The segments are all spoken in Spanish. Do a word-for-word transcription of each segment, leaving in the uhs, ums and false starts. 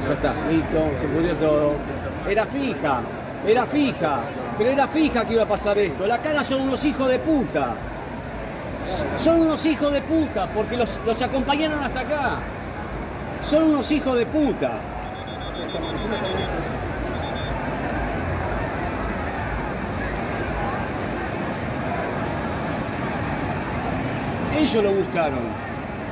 Ya está, listo, se pudrió todo. Era fija, era fija, pero era fija que iba a pasar esto. La cara son unos hijos de puta. Son unos hijos de puta porque los, los acompañaron hasta acá. Son unos hijos de puta. Ellos lo buscaron.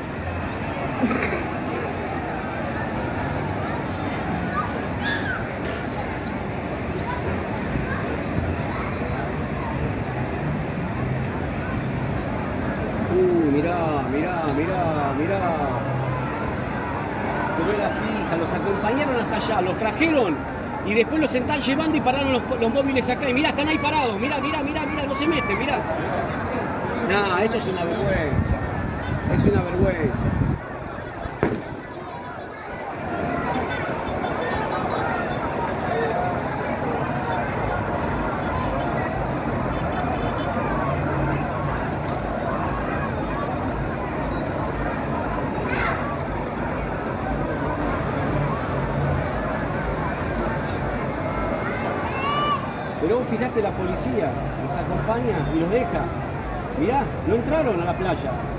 Uy, mirá, mirá, mirá, mirá. Pero era fija, los acompañaron hasta allá, los trajeron y después los están llevando y pararon los, los móviles acá. Y mirá, están ahí parados, mirá, mirá, mirá, mirá, no se meten, mirá. Nah, esto es una vergüenza. Es una vergüenza. Pero vos fijate, la policía los acompaña y los deja. Mirá, no entraron a la playa.